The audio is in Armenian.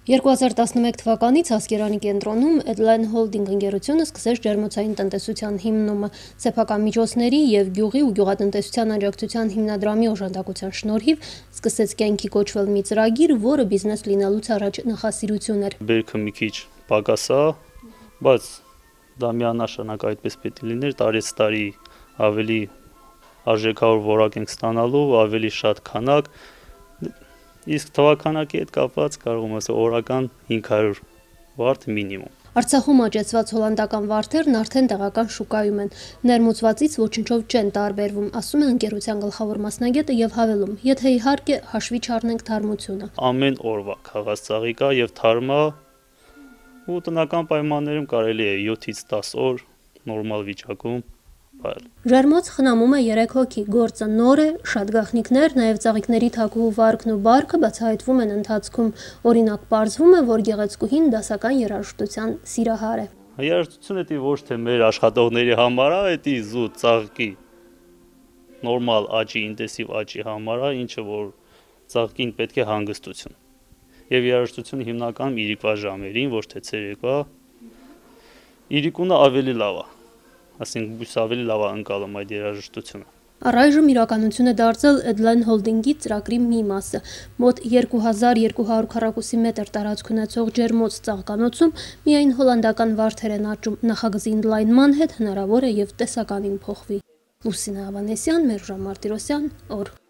2011 թվականից Ասկերանի կենտրոնում Edline Holding ընկերությունը սկսեց ջերմոցային տնտեսության հիմնումը սեփական միջոցների և գյուղի ու գյուղատնտեսության աջակցության հիմնադրամի օժանդակության շնորհիվ սկսեց կյանքի կոչվել մի ծրագիր, որը բիզնես լինելուց առաջ նախասիրություն էր։ Բերքը մի քիչ պակաս է, բայց դա միանշանակ այդպես պետք է լիներ, տարեց տարի ավելի արժեքավոր որակ ենք ստանալու, ավելի շատ քանակ, իսկ թվաքանակի հետ կապված կարող եմ ասել օրական 500 վարդ մինիմում։ Արցախում աճեցված հոլանդական վարդերն արդեն տեղական շուկայում են, ներմուծվածից ոչնչով չեն տարբերվում, ասում է ընկերության գլխավոր մասնագետը եւ հավելում, եթե իհարկե հաշվի չառնենք թարմությունը։ Ամեն օրվա քաղաց ծաղիկա եւ թարմա ու տնական պայմաններում կարելի է 7-ից 10 օր նորմալ վիճակում բայել։ Ջերմոց խնամում է 3 հոգի, գործը նոր է, շատ գաղտնիքներ, նաև ծաղիկների թագուհու վարքն ու բարքը բացահայտվում են ընթացքում, օրինակ պարզվում է, որ գեղեցկուհին դասական երաժշտության սիրահար է։ Երաժշտությունը դա ոչ թե մեր աշխատողների համար է, դա զուտ ծաղկի նորմալ աճի, ինտենսիվ աճի համար է, ինչը որ ծաղկին պետք է հանգստություն։ Եվ երաժշտությունը հիմնականում իրիկվա ժամերին, ոչ թե ցերեկվա։ Իրիկունը ավելի լավ է, ասենք բույս ավելի լավ է ընկալում այդ երաժշտությունը։ Առայժմ իրականություն է դարձել Edline Holding-ի ծրագրի մի մասը։ Մոտ 2200 քառակուսի մետր տարածք ունեցող ջերմոց ծաղկանոցում միայն հոլանդական վարդեր են աճում, նախագծի ընդլայնման հետ հնարավոր է և տեսականին փոխվի։ Լուսինե Ավանեսյան, Մերժան Մարտիրոսյան, օր։